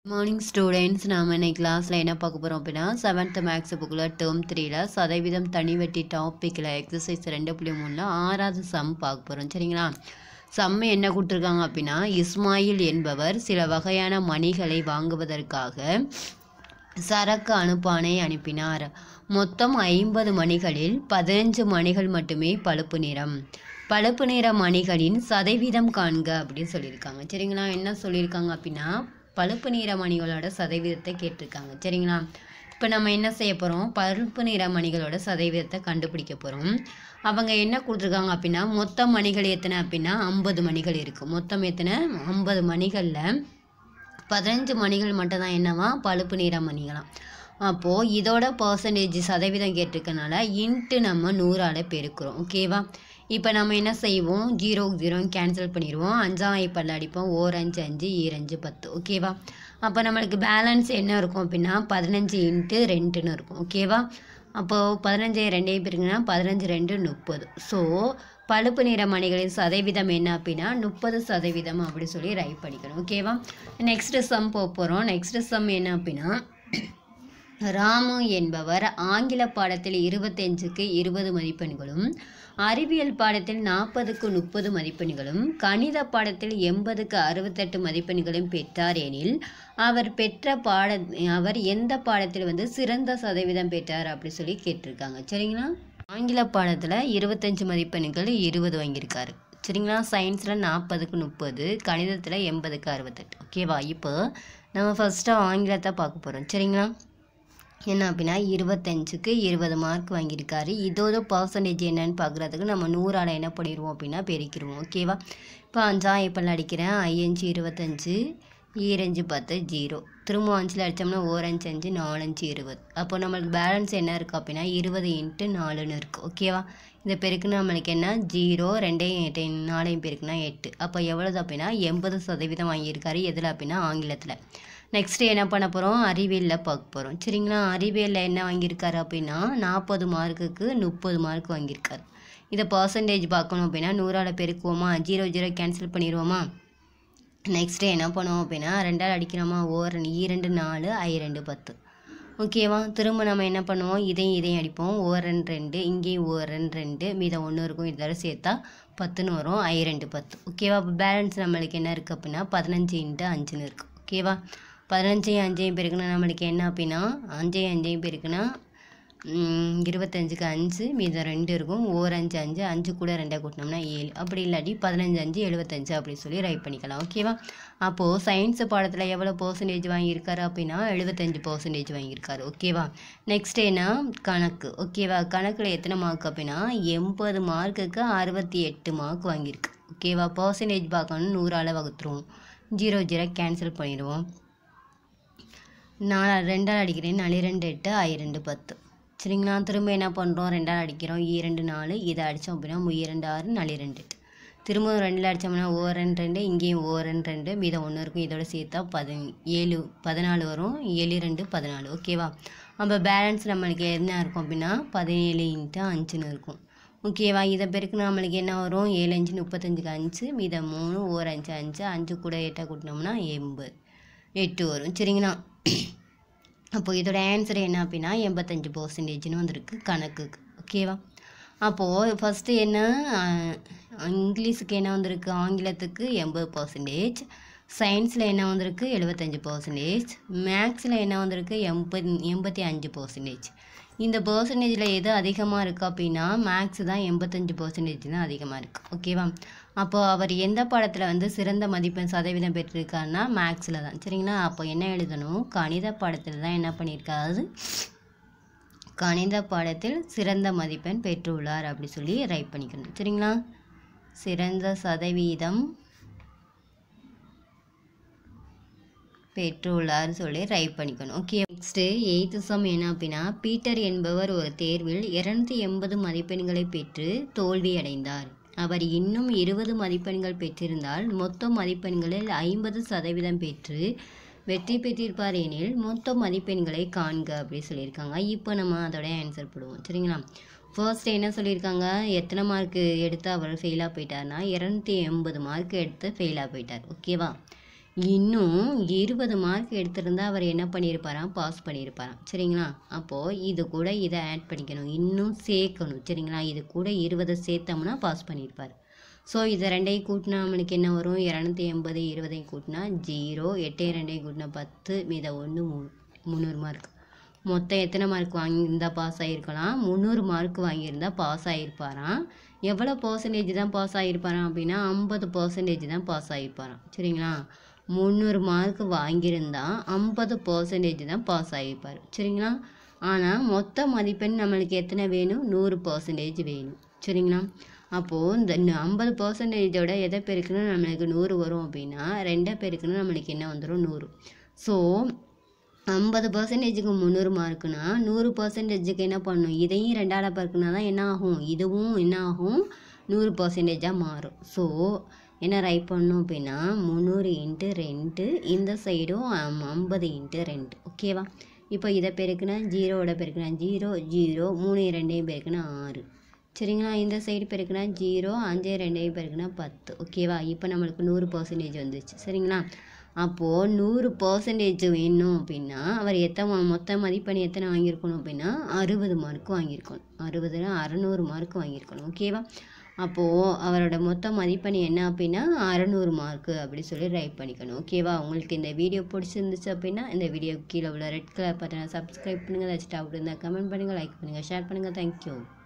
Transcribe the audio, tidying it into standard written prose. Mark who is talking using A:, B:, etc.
A: Morning students நாம் இன்னைக்கு கிளாஸில் என்ன பார்க்க போகிறோம் அப்படின்னா 7th மேக்ஸ் புக்கில் term 3ல சதவீதம் தனிவட்டி டாப்பிக்கில் எக்ஸசைஸ் 2.3ல 6வது சம் பார்க்க போகிறோம். சரிங்களா? சம் என்ன கொடுத்துருக்காங்க அப்படின்னா, இஸ்மாயில் என்பவர் சில வகையான மணிகளை வாங்குவதற்காக சரக்கு அனுப்பானை அனுப்பினார். மொத்தம் 50 மணிகளில் 15 மணிகள் மட்டுமே பழுப்பு நிறம். பழுப்பு நிற மணிகளின் சதவீதம் காண்க அப்படின்னு சொல்லியிருக்காங்க. சரிங்களா? என்ன சொல்லியிருக்காங்க அப்படின்னா, பழுப்பு நிற மணிகளோட சதவீதத்தை கேட்டிருக்காங்க. சரிங்களா? இப்போ நம்ம என்ன செய்ய போகிறோம், பழுப்பு நிற மணிகளோட சதவீதத்தை கண்டுபிடிக்க போகிறோம். அவங்க என்ன கொடுத்துருக்காங்க அப்படின்னா, மொத்தம் மணிகள் எத்தனை அப்படின்னா 50 மணிகள் இருக்குது. மொத்தம் எத்தனை 50 மணிகளில் 15 மணிகள் மட்டும்தான் என்னவா பழுப்பு நிற மணிகளாம். அப்போது இதோட பர்சன்டேஜ் சதவீதம் கேட்டிருக்கனால இன்ட்டு நம்ம 100ஆல் பெருக்கிறோம். ஓகேவா? இப்போ நம்ம என்ன செய்வோம், 0 கேன்சல் பண்ணிடுவோம். 5ஆம் வாய்ப்பாடில் அடிப்போம். 1 5 5 2 10. ஓகேவா? அப்போ நம்மளுக்கு பேலன்ஸ் என்ன இருக்கும் அப்படின்னா 15 × 2ன்னு இருக்கும். ஓகேவா? அப்போது 15 2 பெருக்குன்னா 15 2 30. ஸோ பழுப்பு நிற மணிகளின் சதவீதம் என்ன அப்படின்னா 30% அப்படி சொல்லி ரைட் பண்ணிக்கணும். ஓகேவா? நெக்ஸ்ட்டு சம் போகிறோம். நெக்ஸ்ட்டு சம் என்ன அப்படின்னா, ராமு என்பவர் ஆங்கில பாடத்தில் 25க்கு 20 மதிப்பெண்களும், அறிவியல் பாடத்தில் 40க்கு 30 மதிப்பெண்களும், கணித பாடத்தில் 80க்கு 68 மதிப்பெண்களும் பெற்றார் எனில் அவர் எந்த பாடத்தில் சிறந்த சதவீதம் பெற்றார் அப்படி சொல்லி கேட்டிருக்காங்க. சரிங்களா? ஆங்கில பாடத்தில் 25 மதிப்பெண்கள் 20 வாங்கியிருக்காரு. சரிங்களா? சயின்ஸில் 40க்கு 30, கணிதத்தில் 80க்கு 68. ஓகேவா? இப்போ நம்ம ஃபஸ்ட்டு ஆங்கிலத்தை பார்க்க போகிறோம். சரிங்களா? என்ன அப்படின்னா 25க்கு 20 மார்க் வாங்கியிருக்காரு. இதோட பர்சன்டேஜ் என்னன்னு பார்க்குறதுக்கு நம்ம 100ஆல் என்ன பண்ணிடுவோம் அப்படின்னா பெருக்கிடுவோம். ஓகேவா? இப்போ 5ஆம் வாய்ப்பாடில் அடிக்கிறேன். 5 25 2 10 0. திரும்ப 5ல் அடித்தோம்னா 1 5 5 4 5 20. அப்போ நம்மளுக்கு பேலன்ஸ் என்ன இருக்குது அப்படின்னா 20 × 4ன்னு இருக்குது. ஓகேவா? இந்த பெருக்குன்னு நம்மளுக்கு என்ன 0 2 4 பெருக்குன்னா 8. அப்போ எவ்வளோது அப்படின்னா 80% வாங்கியிருக்காரு. எதில் அப்படின்னா ஆங்கிலத்தில். நெக்ஸ்ட்டு என்ன பண்ண போகிறோம், அறிவியலில் பார்க்க போகிறோம். சரிங்களா? அறிவியலில் என்ன வாங்கியிருக்காரு அப்படின்னா 40 மார்க்குக்கு 30 மார்க் வாங்கியிருக்காரு. இதை பர்சன்டேஜ் பார்க்கணும் அப்படின்னா 100ஆல் பெருக்குவோமா, 0 கேன்சல் பண்ணிடுவோமா. நெக்ஸ்ட்டு என்ன பண்ணுவோம் அப்படின்னா 2ஆல் அடிக்கிறோமா, 1 2 4 2 10. ஓகேவா? திரும்ப நம்ம என்ன பண்ணுவோம், இதையும் அடிப்போம். 1 2 இங்கேயும் 1 2 மீதம் 1 இருக்கும். இதோட சேர்த்தா 10ன்னு வரும். 2 10. ஓகேவா? இப்போ பேலன்ஸ் நம்மளுக்கு என்ன இருக்குது அப்படின்னா 15 × 5ன்னு இருக்குது. ஓகேவா? 15 5 பெருக்குன்னா நம்மளுக்கு என்ன அப்படின்னா 5 5 பெருக்குன்னா 25க்கு 5 மீதம் 2 இருக்கும். 1 5 5 5 கூட 2 கூட்டினோம்னா 7. அப்படி இல்லாட்டி 15 5 75 அப்படி சொல்லி ரைட் பண்ணிக்கலாம். ஓகேவா? அப்போது சயின்ஸ் பாடத்தில் எவ்வளோ பர்சன்டேஜ் வாங்கியிருக்காரு அப்படின்னா 75% வாங்கியிருக்காரு. ஓகேவா? நெக்ஸ்ட் என்ன, கணக்கு. ஓகேவா? கணக்கில் எத்தனை மார்க் அப்படின்னா 80 மார்க்குக்கு 68 மார்க் வாங்கியிருக்கு. ஓகேவா? பர்சன்டேஜ் பார்க்கணும், 100ஆல் வகுத்துருவோம். 0 கேன்சல் பண்ணிடுவோம். 2ஆல் அடிக்கிறேன். 4 2 8 2 10. சரிங்களா? திரும்ப என்ன பண்ணுறோம், 2ஆல் அடிக்கிறோம். 2 4 இதை அடித்தோம் அப்படின்னா 2 6 4 2 8. திரும்ப 2ல் அடித்தோம்னா 1 2 இங்கேயும் 1 2 மீதம் 1 இருக்கும். இதோட சேர்த்தா 14 வரும். 7 2 14. ஓகேவா? அப்போ பேலன்ஸ் நம்மளுக்கு என்ன இருக்கும் அப்படின்னா 17 × 5ன்னு இருக்கும். ஓகேவா? இதை பெருக்கு நம்மளுக்கு என்ன வரும், 7 5 35க்கு 5 மீதம் 3 1 5 5 5 கூட 8 கூட்டினோம்னா 8 வரும். சரிங்களா? அப்போ இதோட ஆன்சர் என்ன அப்படின்னா 85%ன்னு வந்திருக்கு கணக்குக்கு. ஓகேவா? அப்போது ஃபஸ்ட்டு என்ன, இங்கிலீஷுக்கு என்ன வந்திருக்கு, ஆங்கிலத்துக்கு 80%, சயின்ஸில் என்ன வந்திருக்கு 75%, மேக்ஸில் என்ன வந்திருக்கு 85%. இந்த பர்சன்டேஜில் எது அதிகமாக இருக்குது அப்படின்னா மேக்ஸ் தான். 85% தான் அதிகமாக இருக்குது. ஓகேவா? அப்போது அவர் எந்த பாடத்தில் சிறந்த மதிப்பெண் சதவீதம் பெற்றிருக்காருன்னா மேக்ஸில் தான். சரிங்களா? அப்போ என்ன எழுதணும், கணித பாடத்தில் தான் என்ன பண்ணியிருக்காரு, கணித பாடத்தில் சிறந்த மதிப்பெண் பெற்றுள்ளார் அப்படி சொல்லி ரைட் பண்ணிக்கணும். சரிங்களா? சிறந்த சதவீதம் பெற்றுள்ளார் சொல்லி ரைட் பண்ணிக்கணும். ஓகே. நெக்ஸ்ட்டு 8th சம் என்ன அப்படின்னா, பீட்டர் என்பவர் ஒரு தேர்வில் 280 மதிப்பெண்களை பெற்று தோல்வி அடைந்தார். அவர் இன்னும் 20 மதிப்பெண்கள் பெற்றிருந்தால் மொத்த மதிப்பெண்களில் 50% பெற்று வெற்றி பெற்றிருப்பார் எனில் மொத்த மதிப்பெண்களை காண்க அப்படி சொல்லியிருக்காங்க. இப்போ நம்ம அதோட ஆன்சர் போடுவோம். சரிங்களா? ஃபர்ஸ்ட் என்ன சொல்லியிருக்காங்க, எத்தனை மார்க் எடுத்து அவர் ஃபெயிலாக போயிட்டார்னா 280 மார்க் எடுத்து ஃபெயிலாக போயிட்டார். ஓகேவா? இன்னும் 20 மார்க் எடுத்திருந்தா அவர் என்ன பண்ணியிருப்பாராம், பாஸ் பண்ணியிருப்பாராம். சரிங்களா? அப்போது இது கூட இதை ஆட் பண்ணிக்கணும், இன்னும் சேர்க்கணும். சரிங்களா? இது கூட 20 சேர்த்தோம்னா பாஸ் பண்ணியிருப்பார். ஸோ இதை ரெண்டையும் கூட்டினா நம்மளுக்கு என்ன வரும், 280 20ஐயும் கூட்டினா 0, 8 2ஐயும் கூட்டினா 10, மீத 1 300 மார்க். மொத்தம் எத்தனை மார்க் வாங்கியிருந்தால் பாஸ் ஆகிருக்கலாம், 300 மார்க் வாங்கியிருந்தால் பாஸ் ஆகிருப்பாராம். எவ்வளோ பர்சன்டேஜ் தான் பாஸ் ஆகிருப்பாராம் அப்படின்னா 50% தான் பாஸ் ஆகிருப்பாராம். சரிங்களா? 300 மார்க் வாங்கியிருந்தா 50% தான் பாஸ் ஆகிருப்பார். சரிங்களா? ஆனால் மொத்த மதிப்பெண் நம்மளுக்கு எத்தனை வேணும், 100% வேணும். சரிங்களா? அப்போது இந்த 50%ஓட எதை பெருக்கணும் நம்மளுக்கு 100 வரும் அப்படின்னா 2 பெருக்கணும் நம்மளுக்கு என்ன வந்துடும், 100. ஸோ 50%க்கு 300 மார்க்குனா 100%க்கு என்ன பண்ணணும், இதையும் 2ஆல் பெருக்குனா தான் என்ன ஆகும், இதுவும் என்ன ஆகும், 100%ஆக மாறும். ஸோ என்ன ரைட் பண்ணணும் அப்படின்னா 300 × 2, இந்த சைடும் 50 × 2. ஓகேவா? இப்போ இதை பெருக்குனா 0ஓட பெருக்குனா 0 0, 3 2ஐயும் பெருக்குனா 6. சரிங்களா? இந்த சைடு பெருக்குனா 0, 5 2ஐயும் பெருக்குனா 10. ஓகேவா? இப்போ நம்மளுக்கு 100% வந்துச்சு. சரிங்களா? அப்போது 100% வேணும் அப்படின்னா அவர் மொத்த மதிப்பெண் எத்தனை வாங்கியிருக்கணும் அப்படின்னா 60 மார்க் வாங்கியிருக்கணும். 60ல் 600 மார்க் வாங்கியிருக்கணும். ஓகேவா? அப்போது அவரோட மொத்த மதிப்பெண் என்ன அப்படின்னா 600 மார்க்கு அப்படி சொல்லி ரைட் பண்ணிக்கணும். ஓகேவா? உங்களுக்கு இந்த வீடியோ பிடிச்சிருந்துச்சு அப்படின்னா இந்த வீடியோ கீழே உள்ள ரெட் கலர் பட்டனை சப்ஸ்கிரைப் பண்ணுங்கள். ஏதாச்சும் டவுட் இருந்தால் கமெண்ட் பண்ணுங்கள், லைக் பண்ணுங்கள், ஷேர் பண்ணுங்கள். தேங்க்யூ.